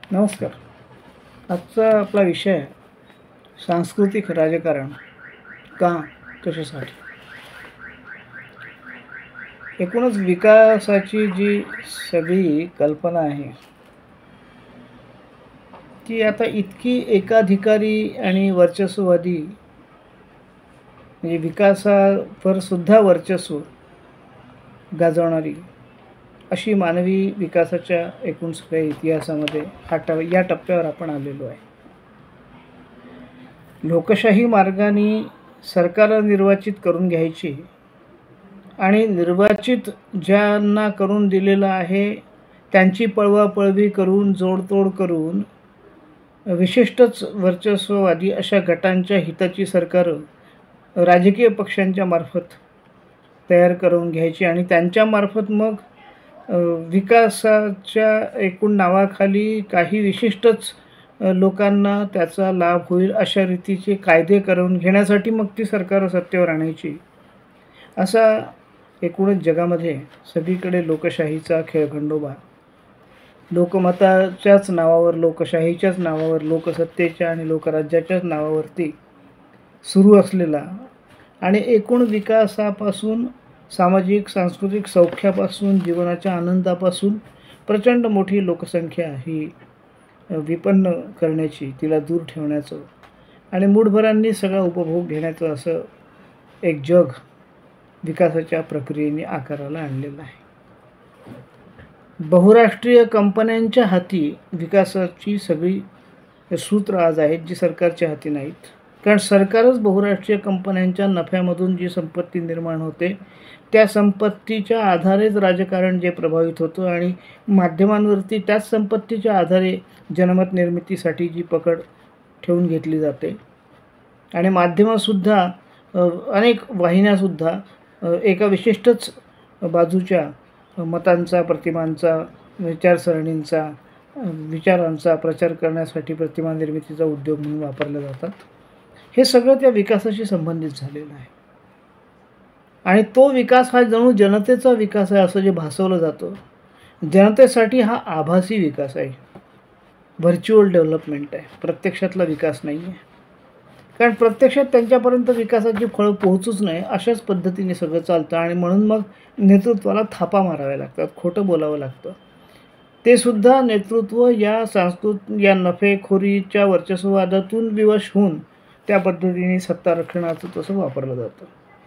नमस्कार. आजचा आपला विषय आहे सांस्कृतिक राजकारण का, कशासाठी. एकूणच विकासाची जी सगळी कल्पना आहे ती आता इतकी एकाधिकारी आणि वर्चस्ववादी, म्हणजे विकासावर सुद्धा वर्चस्व गाजवणारी अशी मानवी विकासाच्या एकूण सगळ्या इतिहासामध्ये या टप्प्यावर आपण आलेलो आहे. लोकशाही मार्गाने सरकार निर्वाचित करून घ्यायची आणि निर्वाचित ज्यांना करून दिलेलं आहे त्यांची पळवापळवी करून जोडतोड करून विशिष्टच वर्चस्ववादी अशा गटांच्या हिताची सरकारं राजकीय पक्षांच्या मार्फत तयार करून घ्यायची आणि त्यांच्यामार्फत मग विकासाच्या एकूण नावाखाली काही विशिष्टच लोकांना त्याचा लाभ होईल अशा रीतीचे कायदे करून घेण्यासाठी मग ती सरकारं सत्तेवर आणायची. असा एकूणच जगामध्ये सगळीकडे लोकशाहीचा खेळखंडोबा, लोकमताच्याच नावावर, लोकशाहीच्याच नावावर, लोकसत्तेच्या आणि लोकराज्याच्याच नावावरती सुरू असलेला आणि एकूण विकासापासून, सामाजिक सांस्कृतिक सौख्यापासून, जीवनाच्या आनंदापासून प्रचंड मोठी लोकसंख्या ही विपन्न करण्याची, तिला दूर ठेवण्याचं आणि मूठभरांनी सगळा उपभोग घेण्याचं असं एक जग विकासाच्या प्रक्रियेने आकाराला आणलेलं आहे. बहुराष्ट्रीय कंपन्यांच्या हाती विकासाची सगळी सूत्र आज आहेत, जी सरकारच्या हाती नाहीत. कारण सरकारच बहुराष्ट्रीय कंपन्यांच्या नफ्यामधून जी संपत्ती निर्माण होते त्या संपत्तीच्या आधारेच राजकारण जे प्रभावित होतं आणि माध्यमांवरती त्याच संपत्तीच्या आधारे जनमत निर्मितीसाठी जी पकड ठेवून घेतली जाते आणि माध्यमंसुद्धा, अनेक वाहिन्यासुद्धा एका विशिष्टच बाजूच्या मतांचा, प्रतिमांचा, विचारसरणींचा, विचारांचा प्रचार करण्यासाठी प्रतिमा निर्मितीचा उद्योग म्हणून वापरले जातात. हे सगळं त्या विकासाशी संबंधित झालेलं आहे आणि तो विकास हा जणू जनतेचा विकास आहे असं जे भासवलं जातं. जनतेसाठी हा आभासी विकास आहे, व्हर्च्युअल डेव्हलपमेंट आहे, प्रत्यक्षातला विकास नाही आहे. कारण प्रत्यक्षात त्यांच्यापर्यंत विकासाची फळं पोहोचूच नाही अशाच पद्धतीने सगळं चालतं आणि म्हणून मग नेतृत्वाला थापा माराव्या लागतात, खोटं बोलावं लागतं. ते सुद्धा नेतृत्व या नफेखोरीच्या वर्चस्ववादातून विवश होऊन त्या पद्धतीने सत्ता रक्षणाचं तसं वापरलं जातं.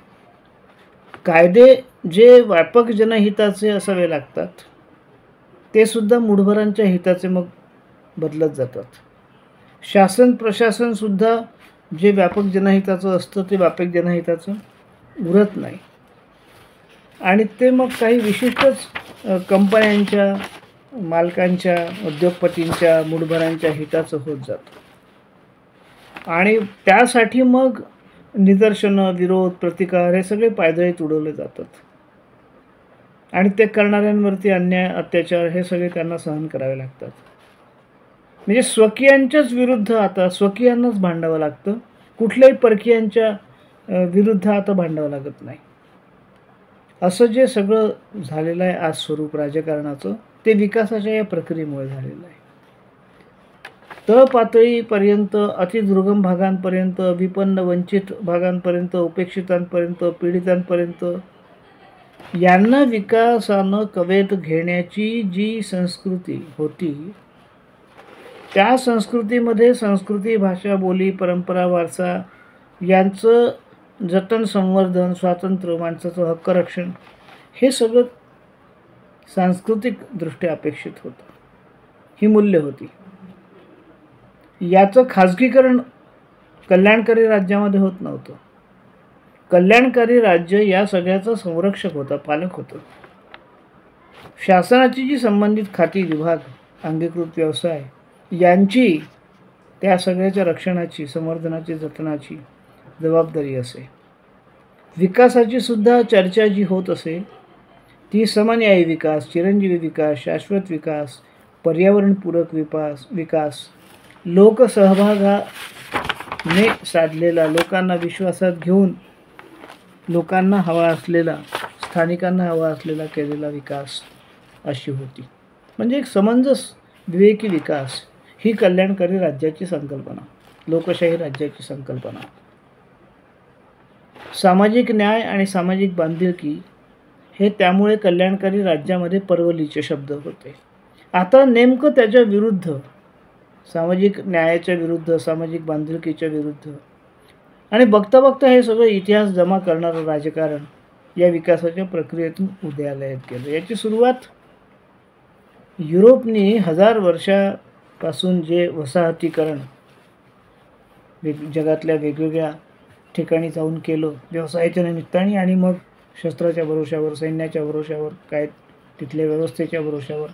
कायदे जे व्यापक जनहिताचे असावे लागतात ते सुद्धा मूठभरांच्या हिताचे मग बदलत जातात. शासन प्रशासनसुद्धा जे व्यापक जनहिताचं असतं ते व्यापक जनहिताचं उरत नाही आणि ते मग काही विशिष्टच कंपन्यांच्या मालकांच्या, उद्योगपतींच्या, मूठभरांच्या हिताचं होत जातं आणि त्यासाठी मग निदर्शनं, विरोध, प्रतिकार हे सगळे पायदळीत उडवले जातात आणि ते करणाऱ्यांवरती अन्याय, अत्याचार हे सगळे त्यांना सहन करावे लागतात. म्हणजे स्वकीयांच्याच विरुद्ध आता स्वकीयांनाच भांडावं लागतं, कुठल्याही परकीयांच्या विरुद्ध आता भांडावं लागत नाही. असं जे सगळं झालेलं आहे आज स्वरूप राजकारणाचं, ते विकासाच्या या प्रक्रियेमुळे झालेलं आहे. तळपातळीपर्यंत, अतिदुर्गम भागांपर्यंत, विपन्न वंचित भागांपर्यंत, उपेक्षितांपर्यंत, पीडितांपर्यंत यांना विकासानं कवेत घेण्याची जी संस्कृती होती, त्या संस्कृतीमध्ये संस्कृती, भाषा, बोली, परंपरा, वारसा यांचं जतन, संवर्धन, स्वातंत्र्य, माणसाचं हक्करक्षण हे सगळं सांस्कृतिकदृष्ट्या अपेक्षित होतं. ही मूल्य होती. याचं खाजगीकरण कल्याणकारी राज्यामध्ये होत नव्हतं. कल्याणकारी राज्य या सगळ्याचा संरक्षक होता, पालक होतं. शासनाची जी संबंधित खाती, विभाग, अंगीकृत व्यवसाय यांची त्या सगळ्याच्या रक्षणाची, संवर्धनाची, जतनाची जबाबदारी असे. विकासाची सुद्धा चर्चा जी होत असे ती समन्यायी विकास, चिरंजीवी विकास, शाश्वत विकास, पर्यावरणपूरक विकास, लोकसहभागाने साधलेला, लोकांना विश्वासात घेऊन लोकांना हवा असलेला, स्थानिकांना हवा असलेला केलेला विकास अशी होती. म्हणजे एक समंजस विवेकी विकास ही कल्याणकारी राज्याची संकल्पना, लोकशाही राज्याची संकल्पना. सामाजिक न्याय आणि सामाजिक बांधिलकी हे त्यामुळे कल्याणकारी राज्यामध्ये परवलीचे शब्द होते. आता नेमकं त्याच्या विरुद्ध, सामाजिक न्यायाच्या विरुद्ध, सामाजिक बांधिलकीच्या विरुद्ध आणि बघता बघता हे सगळं इतिहास जमा करणारं राजकारण या विकासाच्या प्रक्रियेतून उदयालयात गेलं. याची सुरुवात युरोपनी 1000 वर्षापासून जे वसाहतीकरण जगातल्या वेगवेगळ्या ठिकाणी जाऊन केलं व्यवसायाच्या निमित्ताने आणि मग शस्त्राच्या भरोशावर, सैन्याच्या भरोशावर, काय तिथल्या व्यवस्थेच्या भरोशावर.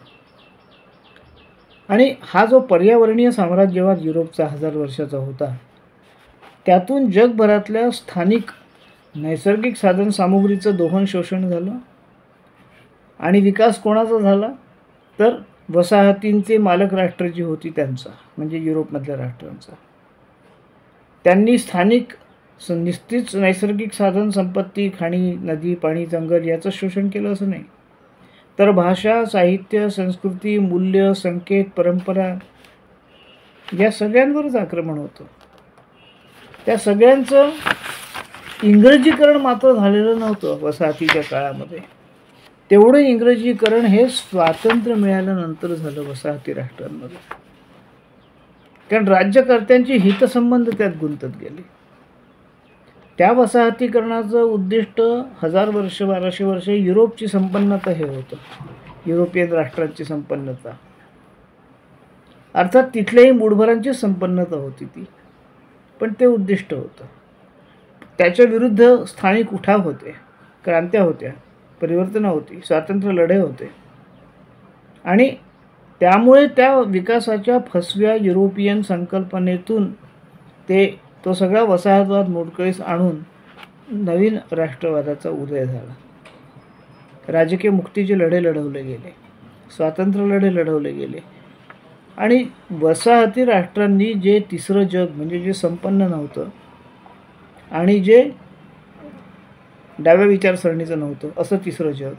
आणि हा जो पर्यावरणीय साम्राज्यवाद युरोपचा 1000 वर्षाचा होता, त्यातून जगभरातल्या स्थानिक नैसर्गिक साधनसामुग्रीचं दोहन शोषण झालं. आणि विकास कोणाचा झाला तर वसाहतींचे मालक राष्ट्र जी होती त्यांचा, म्हणजे युरोपमधल्या राष्ट्रांचा. त्यांनी स्थानिक निस्तीच नैसर्गिक साधन संपत्ती, खाणी, नदी, पाणी, जंगल याचं शोषण केलं असं नाही, तर भाषा, साहित्य, संस्कृती, मूल्य, संकेत, परंपरा या सगळ्यांवरच आक्रमण होतं. त्या सगळ्यांचं इंग्रजीकरण मात्र झालेलं नव्हतं वसाहतीच्या काळामध्ये. तेवढं इंग्रजीकरण हे स्वातंत्र्य मिळाल्यानंतर झालं वसाहती राष्ट्रांमध्ये, कारण राज्यकर्त्यांची हितसंबंध त्यात गुंतत गेले. त्या वसाहतीकरणाचं उद्दिष्ट 1000 वर्ष, 1200 वर्ष युरोपची संपन्नता हे होतं, युरोपियन राष्ट्रांची संपन्नता. अर्थात तिथल्याही मूठभरांची संपन्नता होती ती, पण ते उद्दिष्ट होतं. त्याच्या विरुद्ध स्थानिक उठाव होते, क्रांत्या होत्या, परिवर्तनं होती, स्वातंत्र्य लढे होते. आणि त्यामुळे त्या विकासाच्या फसव्या युरोपियन संकल्पनेतून तो सगळा वसाहतवाद मोडकळीस आणून नवीन राष्ट्रवादाचा उदय झाला. राजकीय मुक्तीचे लढे लढवले गेले, स्वातंत्र्य लढे लढवले गेले. आणि वसाहती राष्ट्रांनी जे तिसरं जग, म्हणजे जे संपन्न नव्हतं आणि जे डाव्या विचारसरणीचं नव्हतं असं तिसरं जग,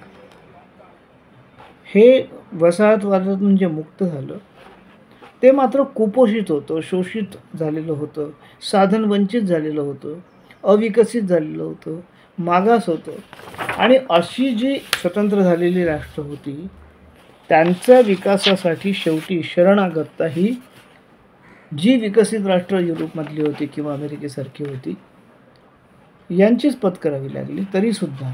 हे वसाहतवादातून जे मुक्त झालं ते मात्र कुपोषित होतं, शोषित झालेलं होतं, साधन वंचित झालेलं होतं, अविकसित झालेलं होतं, मागास होतं. आणि अशी जी स्वतंत्र झालेली राष्ट्र होती त्यांच्या विकासासाठी शेवटी शरणागतता ही जी विकसित राष्ट्र युरोपमधली होती किंवा अमेरिकेसारखी होती यांचीच पत्करावी लागली. तरीसुद्धा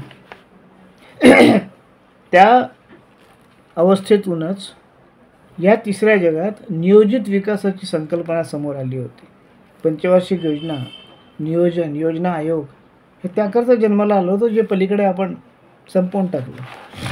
त्या अवस्थेतूनच या तिसऱ्या जगात नियोजित विकासाची संकल्पना समोर आली होती. पंचवार्षिक योजना, नियोजन, योजना आयोग हे त्याकरता जन्माला आलं होतं, जे पलीकडे आपण संपवून टाकलं.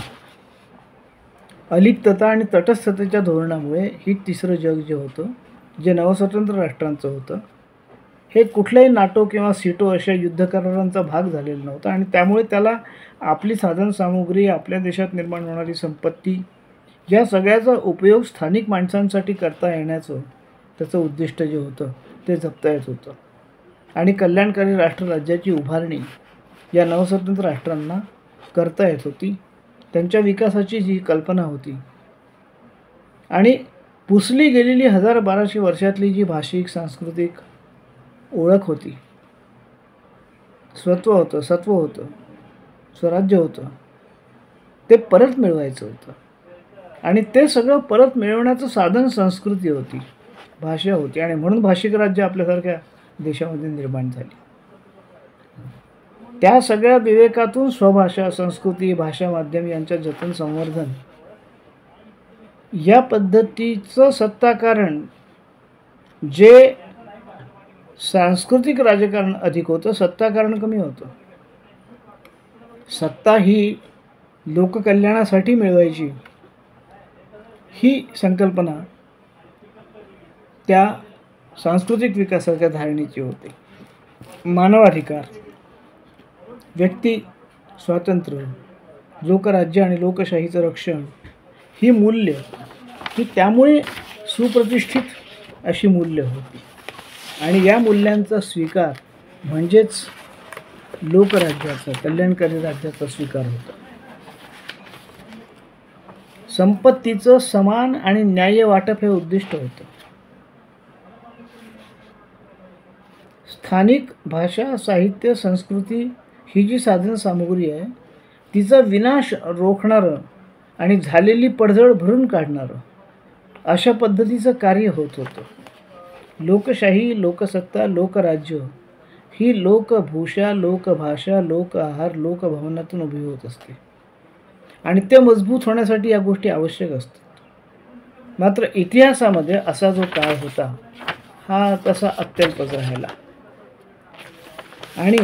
अलिप्तता आणि तटस्थतेच्या धोरणामुळे ही तिसरं जग जे होतं, जे नवस्वतंत्र राष्ट्रांचं होतं, हे कुठल्याही नाटो किंवा सिटो अशा युद्ध करारांचा भाग झालेला नव्हता. आणि त्यामुळे त्याला आपली साधनसामुग्री, आपल्या देशात निर्माण होणारी संपत्ती या सगळ्याचा उपयोग स्थानिक माणसांसाठी करता येण्याचं त्याचं उद्दिष्ट जे होतं ते जपता येत होतं. आणि कल्याणकारी राष्ट्रराज्याची उभारणी या नवस्वतंत्र राष्ट्रांना करता येत होती. त्यांच्या विकासाची जी कल्पना होती आणि पुसली गेलेली 1000-1200 वर्षातली जी भाषिक, सांस्कृतिक ओळख होती, सत्व होतं, स्वराज्य होतं, ते परत मिळवायचं होतं. आणि ते सगळं परत मिळवण्याचं साधन संस्कृती होती, भाषा होती. आणि म्हणून भाषिक राज्य आपल्यासारख्या देशामध्ये निर्माण झाली. त्या सगळ्या विवेकातून स्वभाषा, संस्कृती, भाषा, माध्यम यांच्या जतन, संवर्धन या पद्धतीचं सत्ताकारण, जे सांस्कृतिक राजकारण अधिक होतं, सत्ताकारण कमी होतं. सत्ता ही लोककल्याणासाठी मिळवायची ही संकल्पना त्या सांस्कृतिक विकासाच्या धारणेची होती. मानवाधिकार, व्यक्ती स्वातंत्र्य, लोकराज्य आणि लोकशाहीचं रक्षण ही मूल्य ही त्यामुळे सुप्रतिष्ठित अशी मूल्य होती. आणि या मूल्यांचा स्वीकार म्हणजेच लोकराज्याचा, कल्याणकारी राज्याचा स्वीकार होता. संपत्तीचं समान आणि न्याय्य वाटप हे उद्दिष्ट होतं. स्थानिक भाषा, साहित्य, संस्कृती ही जी साधन सामुग्री आहे तिचा विनाश रोखणारं आणि झालेली पडझड भरून काढणारं अशा पद्धतीचं कार्य होत होतं. लोकशाही, लोकसत्ता, लोकराज्य ही लोकभूषा, लोकभाषा, लोक आहार, लोकभवनातून उभी होत असते आणि ते मजबूत होण्यासाठी या गोष्टी आवश्यक असतात. मात्र इतिहासामध्ये असा जो काळ होता हा तसा अत्यल्पच राहिला आणि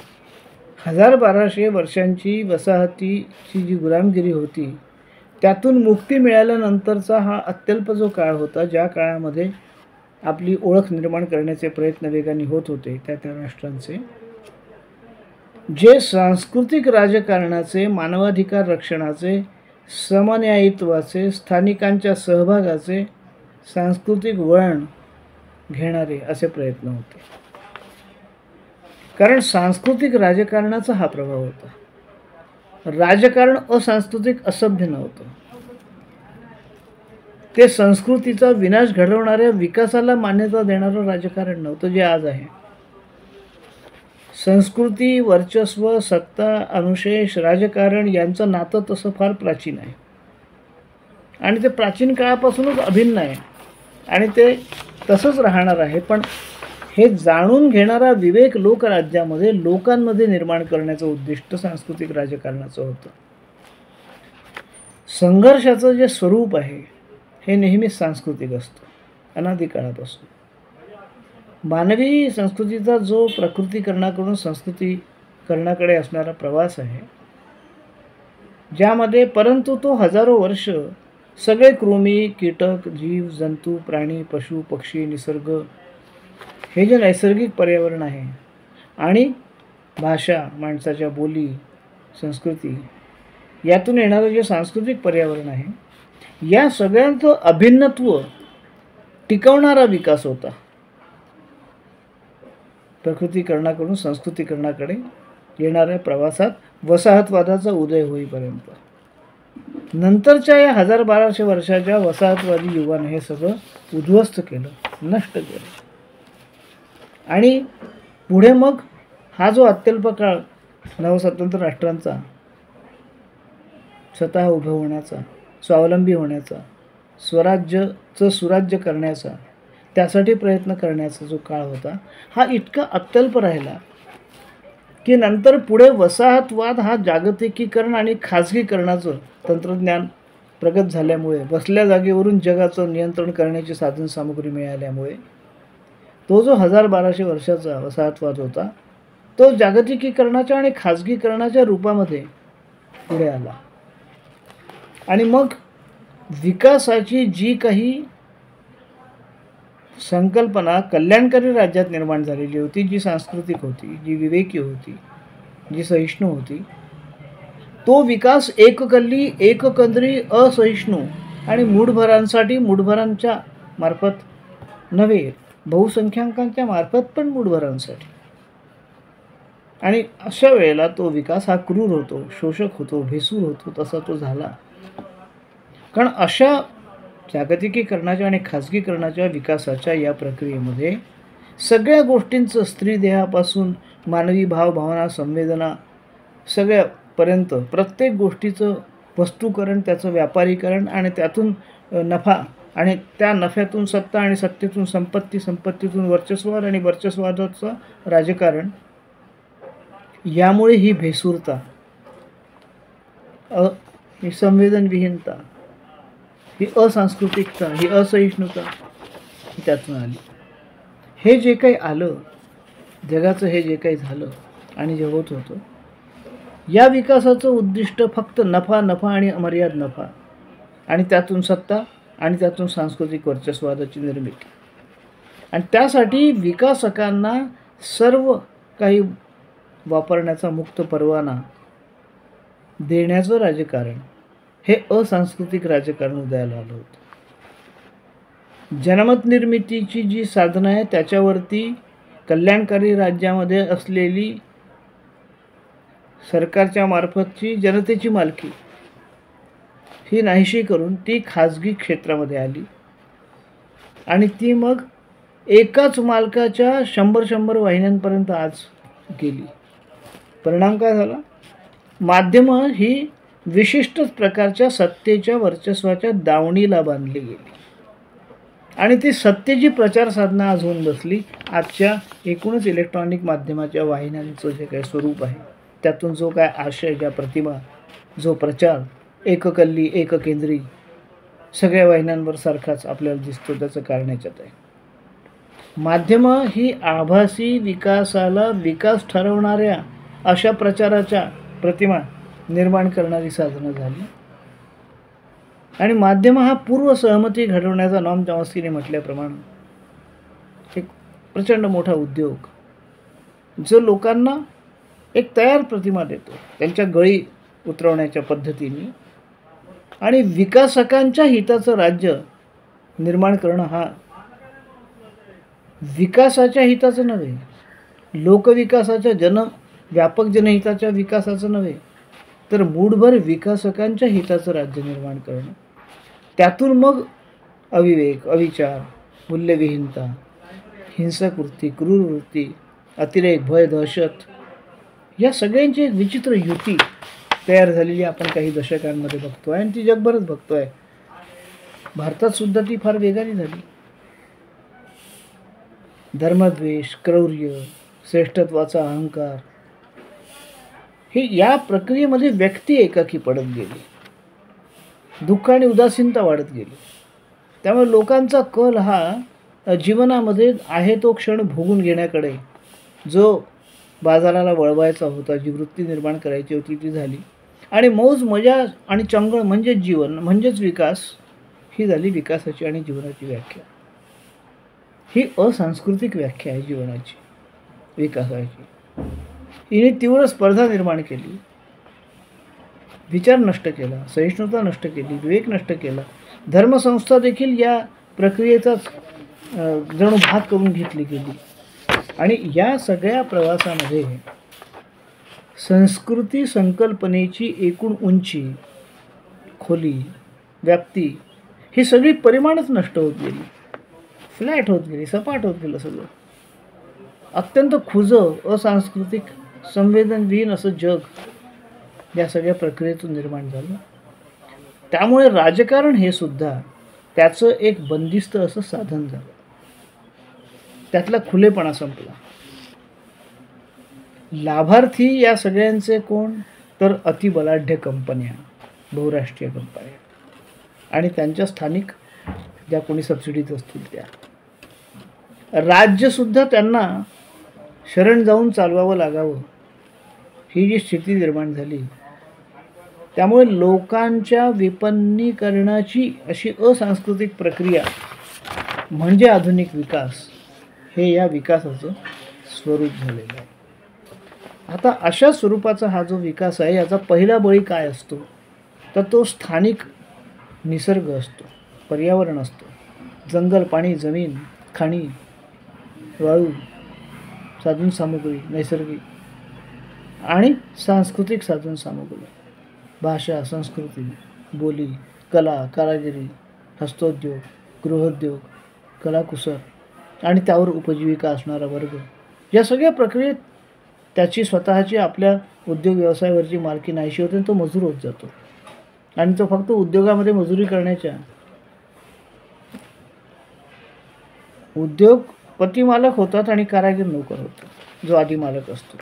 1200 वर्षांची वसाहतीची जी गुलामगिरी होती त्यातून मुक्ती मिळाल्यानंतरचा हा अत्यल्प जो काळ होता, ज्या काळामध्ये आपली ओळख निर्माण करण्याचे प्रयत्न वेगाने होत होते त्या राष्ट्रांचे, जे सांस्कृतिक राजकारणाचे, मानवाधिकार रक्षणाचे, समन्यायित्वाचे, स्थानिकांच्या सहभागाचे सांस्कृतिक वळण घेणारे असे प्रयत्न होते. कारण सांस्कृतिक राजकारणाचा हा प्रभाव होता. राजकारण असांस्कृतिक असभ्य नव्हतं. ते संस्कृतीचा विनाश घडवणाऱ्या विकासाला मान्यता देणारं राजकारण नव्हतं जे आज आहे. संस्कृती, वर्चस्व, सत्ता, अनुशेष, राजकारण यांचं नातं तसं फार प्राचीन आहे आणि ते प्राचीन काळापासूनच अभिन्न आहे आणि ते तसंच राहणार आहे. पण हे जाणून घेणारा विवेक लोकराज्यामध्ये लोकांमध्ये निर्माण करण्याचं उद्दिष्ट सांस्कृतिक राजकारणाचं होतं. संघर्षाचं जे स्वरूप आहे हे नेहमीच सांस्कृतिक असतं अनादिकाळापासून. मानवी संस्कृतीचा जो प्रकृतीकरणाकडून संस्कृतीकरणाकडे असणारा प्रवास आहे, ज्यामध्ये परंतु तो हजारो वर्ष सगळे कृमी, कीटक, जीव, जंतू, प्राणी, पशु, पक्षी, निसर्ग हे जे नैसर्गिक पर्यावरण आहे आणि भाषा, माणसाच्या बोली, संस्कृती यातून येणारं जे सांस्कृतिक पर्यावरण आहे, या सगळ्यांचं अभिन्नत्व टिकवणारा विकास होता प्रकृतीकरणाकडून संस्कृतीकरणाकडे येणाऱ्या प्रवासात वसाहतवादाचा उदय होईपर्यंत. नंतरच्या या 1200 वर्षाच्या वसाहतवादी युगाने हे सगळं उद्ध्वस्त केलं, नष्ट केलं आणि पुढे मग हा जो अत्यल्प काळ नवस्वतंत्र राष्ट्रांचा स्वतः उभं होण्याचा, स्वावलंबी होण्याचा, स्वराज्याचं सुराज्य करण्याचा, त्यासाठी प्रयत्न करण्याचा जो काळ होता हा इतका अत्यल्प राहिला की नंतर पुढे वसाहतवाद हा जागतिकीकरण आणि खाजगीकरणाचं तंत्रज्ञान प्रगत झाल्यामुळे, बसल्या जागेवरून जगाचं नियंत्रण करण्याची साधन सामुग्री मिळाल्यामुळे तो जो 1200 वर्षाचा वसाहतवाद होता तो जागतिकीकरणाच्या आणि खाजगीकरणाच्या रूपामध्ये पुढे आला आणि मग विकासाची जी काही संकल्पना कल्याणकारी राज्यात निर्माण झालेली होती, जी सांस्कृतिक होती, जी विवेकी होती, जी सहिष्णू होती, तो विकास एककल्ली, एककंदरी, असहिष्णू आणि मूढभरांसाठी मूढभरांच्या मार्फत नव्हे, बहुसंख्याकांच्या मार्फत पण मूढभरांसाठी. आणि अशा वेळेला तो विकास हा क्रूर होतो, शोषक होतो, भेसूर होतो, तसा तो झाला. कारण अशा जागतिकीकरणाच्या आणि खाजगीकरणाच्या विकासाच्या या प्रक्रियेमध्ये सगळ्या गोष्टींचं, स्त्रीदेहापासून मानवी भावभावना, संवेदना सगळ्यापर्यंत प्रत्येक गोष्टीचं वस्तूकरण, त्याचं व्यापारीकरण आणि त्यातून नफा आणि त्या नफ्यातून सत्ता आणि सत्तेतून संपत्ती, संपत्तीतून वर्चस्वाद आणि वर्चस्वादाचं राजकारण, यामुळे ही भेसूरता, ही संवेदनविहीनता, ही असांस्कृतिकता, ही असहिष्णुता ही त्यातून आली. हे जे काही आलं, जगाचं हे जे काही झालं आणि जे होत होतं, या विकासाचं उद्दिष्ट फक्त नफा, नफा आणि अमर्याद नफा आणि त्यातून सत्ता आणि त्यातून सांस्कृतिक वर्चस्वादाची निर्मिती. आणि त्यासाठी विकासकांना सर्व काही वापरण्याचा मुक्त परवाना देण्याचं राजकारण, हे असांस्कृतिक राजकारण उदयाला आलं होतं. जनमत निर्मितीची जी साधनं आहे त्याच्यावरती कल्याणकारी राज्यामध्ये असलेली सरकारच्या मार्फतची जनतेची मालकी, ही नाहीशी करून ती खाजगी क्षेत्रामध्ये आली आणि ती मग एकाच मालकाच्या 100 वाहिन्यांपर्यंत आज गेली. परिणाम काय झाला? माध्यमं ही विशिष्ट प्रकारच्या सत्तेच्या वर्चस्वाच्या दावणीला बांधली गेली आणि ती सत्तेची प्रचार साधना आज होऊन बसली. आजच्या एकूणच इलेक्ट्रॉनिक माध्यमाच्या वाहिन्यांचं जे काही स्वरूप आहे, त्यातून जो काय आशय, ज्या प्रतिमा, जो प्रचार एककल्ली एककेंद्री सगळ्या वाहिन्यांवर सारखाच आपल्याला दिसतो, त्याचं कारण याच्यात आहे. माध्यमं ही आभासी विकासाला विकास ठरवणाऱ्या अशा प्रचाराच्या प्रतिमा निर्माण करणारी साधनं झाली आणि माध्यम हा पूर्व सहमती घडवण्याचा नॉम चॉम्स्कीने म्हटल्याप्रमाणे एक प्रचंड मोठा उद्योग, जो लोकांना एक तयार प्रतिमा देतो त्यांच्या गळी उतरवण्याच्या पद्धतीने आणि विकासकांच्या हिताचं राज्य निर्माण करणं हा विकासाच्या हिताचं नव्हे, लोकविकासाच्या व्यापक जनहिताच्या विकासाचं नव्हे, तर मूठभर विकासकांच्या हिताचं राज्य निर्माण करणं. त्यातून मग अविवेक, अविचार, मूल्यविहीनता, हिंसक वृत्ती, क्रूर वृत्ती, अतिरेक, भय, दहशत या सगळ्यांची एक विचित्र युती तयार झालेली आपण काही दशकांमध्ये बघतो आहे आणि ती जगभरच बघतो आहे. भारतात सुद्धा ती फार वेगाने झाली. धर्मद्वेष, क्रौर्य, श्रेष्ठत्वाचा अहंकार ही या प्रक्रियेमध्ये व्यक्ती एकाकी पडत गेली, दुःख आणि उदासीनता वाढत गेली. त्यामुळे लोकांचा कल हा जीवनामध्ये आहे तो क्षण भोगून घेण्याकडे, जो बाजाराला वळवायचा होता, जी वृत्ती निर्माण करायची होती ती झाली आणि मौज मजा आणि चंगळ म्हणजेच जीवन म्हणजेच विकास ही झाली विकासाची आणि जीवनाची व्याख्या. ही असांस्कृतिक व्याख्या आहे जीवनाची, विकासाची. हिने तीव्र स्पर्धा निर्माण केली, विचार नष्ट केला, सहिष्णुता नष्ट केली, विवेक नष्ट केला. धर्मसंस्था देखील या प्रक्रियेचाच जणू भाग करून घेतली गेली आणि या सगळ्या प्रवासामध्ये संस्कृती संकल्पनेची एकूण उंची, खोली, व्याप्ती ही सगळी परिमाणच नष्ट होत गेली, फ्लॅट होत गेली, सपाट होत गेलं सगळं. अत्यंत खुजं, असांस्कृतिक, संवेदनविहीन असं जग या सगळ्या प्रक्रियेतून निर्माण झालं. त्यामुळे राजकारण हे सुद्धा त्याचं एक बंदिस्त असं साधन झालं. त्यातला खुलेपणा संपला. लाभार्थी या सगळ्यांचे कोण? तर अतिबलाढ्य कंपन्या, बहुराष्ट्रीय कंपन्या आणि त्यांच्या स्थानिक ज्या कोणी सबसिडीज असतील त्या. राज्यसुद्धा त्यांना शरण जाऊन चालवावं लागावं, ही जी स्थिती निर्माण झाली. त्यामुळे लोकांच्या विपन्नीकरणाची अशी असांस्कृतिक प्रक्रिया म्हणजे आधुनिक विकास, हे या विकासाचं स्वरूप झालेलं आहे. आता अशा स्वरूपाचा हा जो विकास आहे, याचा पहिला बळी काय असतो? तर तो स्थानिक निसर्ग असतो, पर्यावरण असतो. जंगल, पाणी, जमीन, खाणी, वाळू, साधनसामुग्री, नैसर्गिक आणि सांस्कृतिक साधनसामुग्री, भाषा, संस्कृती, बोली, कला, कारागिरी, हस्तोद्योग, गृहोद्योग, कलाकुसर आणि त्यावर उपजीविका असणारा वर्ग, या सगळ्या प्रक्रियेत त्याची स्वतःची आपल्या उद्योग व्यवसायावरची मालकी नाहीशी होते. तो मजूर होत जातो आणि तो फक्त उद्योगामध्ये मजुरी करण्याच्या, उद्योगपती मालक होतात आणि कारागीर नोकर होतात, जो आधी मालक असतो.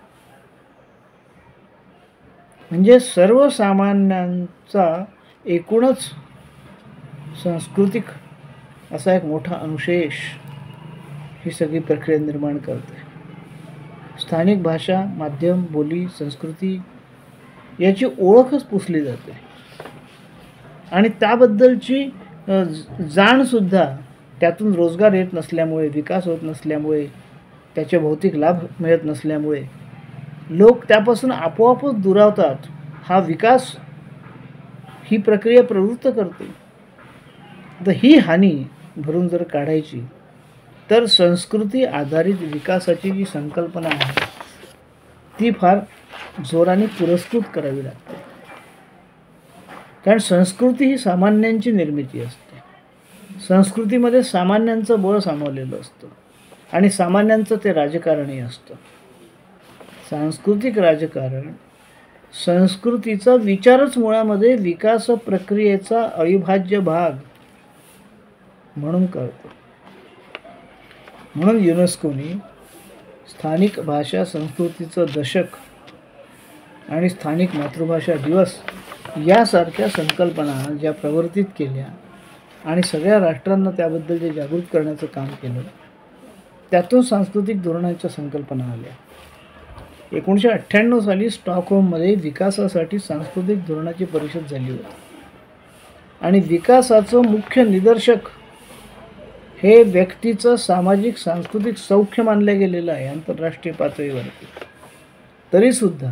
म्हणजे सर्वसामान्यांचा एकूणच सांस्कृतिक असा एक मोठा अनुशेष ही सगळी प्रक्रिया निर्माण करते. स्थानिक भाषा, माध्यम, बोली, संस्कृती याची ओळखच पुसली जाते आणि त्याबद्दलची जाणसुद्धा, त्यातून रोजगार येत नसल्यामुळे, विकास होत नसल्यामुळे, त्याचे भौतिक लाभ मिळत नसल्यामुळे लोक त्यापासून आपोआपच दुरावतात. हा विकास ही प्रक्रिया प्रवृत्त करते. तर ही हानी भरून जर काढायची, तर संस्कृती आधारित विकासाची जी संकल्पना आहे ती फार जोराने पुरस्कृत करावी लागते. कारण संस्कृती ही सामान्यांची निर्मिती असते. संस्कृतीमध्ये सामान्यांचं बळ सामावलेलं असतं आणि सामान्यांचं ते राजकारणही असतं. सांस्कृतिक राजकारण संस्कृतीचा विचारच मुळामध्ये विकास प्रक्रियेचा अविभाज्य भाग म्हणून करतो. म्हणून युनेस्कोने स्थानिक भाषा संस्कृतीचं दशक आणि स्थानिक मातृभाषा दिवस यासारख्या संकल्पना ज्या प्रवर्तित केल्या आणि सगळ्या राष्ट्रांना त्याबद्दल जे जागृत करण्याचं काम केलं, त्यातून सांस्कृतिक धोरणांच्या संकल्पना आल्या. 1998 साली स्टॉकहोममध्ये विकासासाठी सांस्कृतिक धोरणाची परिषद झाली होती आणि विकासाचं मुख्य निदर्शक हे व्यक्तीचं सामाजिक सांस्कृतिक सौख्य मानलं गेलेलं आहे आंतरराष्ट्रीय पातळीवरती. तरीसुद्धा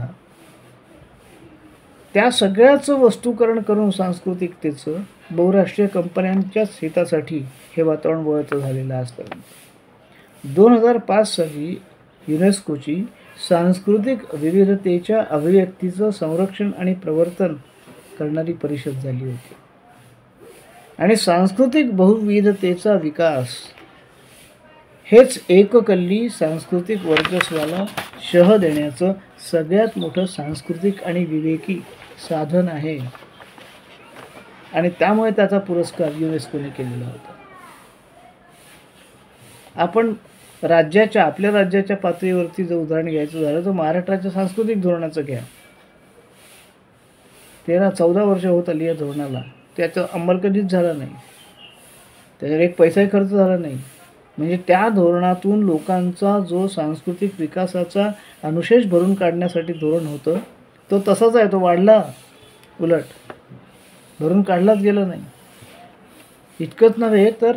त्या सगळ्याचं वस्तुकरण करून सांस्कृतिकतेचं बहुराष्ट्रीय कंपन्यांच्याच हितासाठी हे वातावरण वळतं झालेलं आजपर्यंत. 2005 साली युनेस्कोची सांस्कृतिक विविधतेच्या अभिव्यक्तीचं संरक्षण आणि प्रवर्तन करणारी परिषद झाली होती आणि सांस्कृतिक बहुविधतेचा विकास हेच एककल्ली सांस्कृतिक वर्चस्वाला शह देण्याचं सगळ्यात मोठं सांस्कृतिक आणि विवेकी साधन आहे आणि त्यामुळे त्याचा पुरस्कार युनेस्कोने केलेला होता. आपण आपल्या राज्याच्या पातळीवरती जर उदाहरण घ्यायचं झालं तर महाराष्ट्राच्या सांस्कृतिक धोरणाचं घ्या. 13-14 वर्ष होत आली या धोरणाला, त्याचं अंमल कधीच झाला नाही, त्याच्यावर एक पैसाही खर्च झाला नाही. म्हणजे त्या धोरणातून लोकांचा जो सांस्कृतिक विकासाचा अनुशेष भरून काढण्यासाठी धोरण होतं तो तसाच आहे, तो वाढला, उलट भरून काढलाच गेला नाही. इतकंच नव्हे तर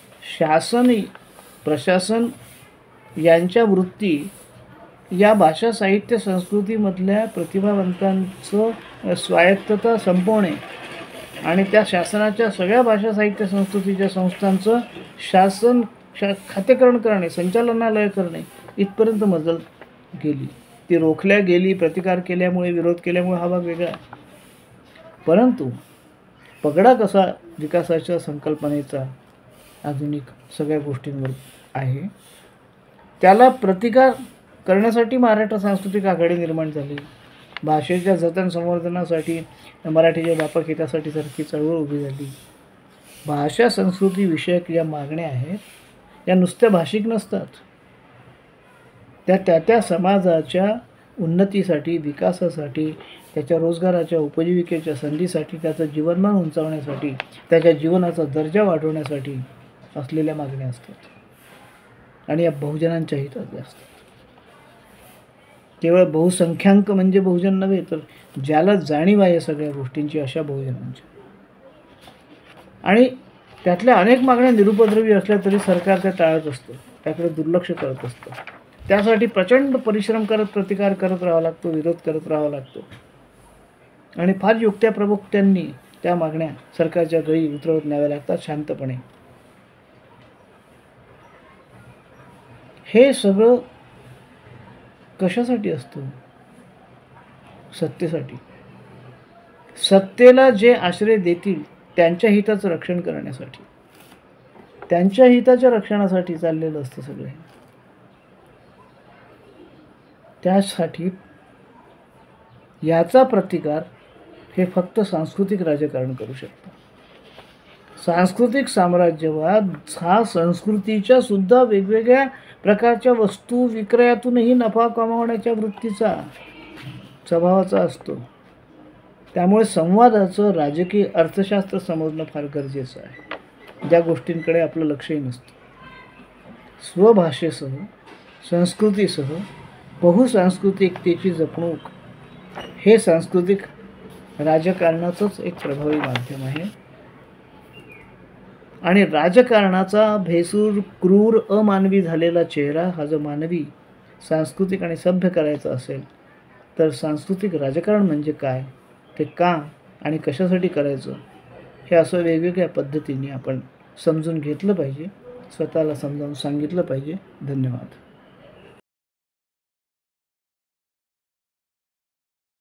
प्रशासन यांच्या वृत्ती या भाषा साहित्य संस्कृतीमधल्या प्रतिभावंतांचं स्वायत्तता संपवणे आणि त्या शासनाच्या सगळ्या भाषा साहित्य संस्कृतीच्या संस्थांचं खातेकरण करणे, संचालनालय करणे इथपर्यंत मजल गेली. ती रोखल्या गेली, प्रतिकार केल्यामुळे, विरोध केल्यामुळे हा भाग वेगळा. परंतु पगडा कसा विकासाच्या संकल्पनेचा आधुनिक सगळ्या गोष्टींवर आहे, त्याला प्रतिकार करण्यासाठी महाराष्ट्र सांस्कृतिक आघाडी निर्माण झाली. भाषेच्या जतन संवर्धनासाठी मराठीच्या व्यापक हितासाठी सारखी चळवळ उभी झाली. भाषा संस्कृती विषयक या मागण्या आहेत या नुसत्या भाषिक नसतात, त्या समाजाच्या उन्नतीसाठी, विकासासाठी, त्याच्या रोजगाराच्या उपजीविकेच्या संधीसाठी, त्याचं जीवनमान उंचावण्यासाठी, त्याच्या जीवनाचा दर्जा वाढवण्यासाठी असलेल्या मागण्या असतात आणि या बहुजनांच्या हिताच्या असतात. केवळ बहुसंख्याक म्हणजे बहुजन नव्हे, तर ज्याला जाणीव आहे सगळ्या गोष्टींची अशा बहुजनांच्या. आणि त्यातल्या अनेक मागण्या निरुपद्रवी असल्या तरी सरकार त्या टाळत असतं, त्याकडे दुर्लक्ष करत असतं. त्यासाठी प्रचंड परिश्रम करत, प्रतिकार करत राहावा लागतो, विरोध करत राहावा लागतो आणि फार युक्त्याप्रमुक्त्यांनी त्या मागण्या सरकारच्या गळी उतरवत न्याव्या लागतात शांतपणे. हे सगळं कशासाठी असतं? सत्तेसाठी. सत्तेला जे आश्रय देतील त्यांच्या हिताचं रक्षण करण्यासाठी, त्यांच्या हिताच्या रक्षणासाठी चाललेलं असतं सगळे. त्यासाठी याचा प्रतिकार हे फक्त सांस्कृतिक राजकारण करू शकतं. सांस्कृतिक साम्राज्यवाद हा संस्कृतीच्या सुद्धा वेगवेगळ्या प्रकारच्या वस्तू विक्रयातूनही नफा कमावण्याच्या वृत्तीचा, स्वभावाचा असतो. त्यामुळे संवादाचं राजकीय अर्थशास्त्र समजणं फार गरजेचं आहे, ज्या गोष्टींकडे आपलं लक्षही नसतं. स्वभाषेसह, संस्कृतीसह बहुसांस्कृतिकतेची जपणूक हे सांस्कृतिक राजकारणाचंच एक प्रभावी माध्यम आहे. आणि राजकारणाचा भेसूर, क्रूर, अमानवी झालेला चेहरा हा जो मानवी, सांस्कृतिक आणि सभ्य करायचा असेल तर सांस्कृतिक राजकारण म्हणजे काय, ते का आणि कशासाठी करायचं, हे असं वेगवेगळ्या पद्धतीने आपण समजून घेतलं पाहिजे, स्वतःला समजावून सांगितलं पाहिजे. धन्यवाद.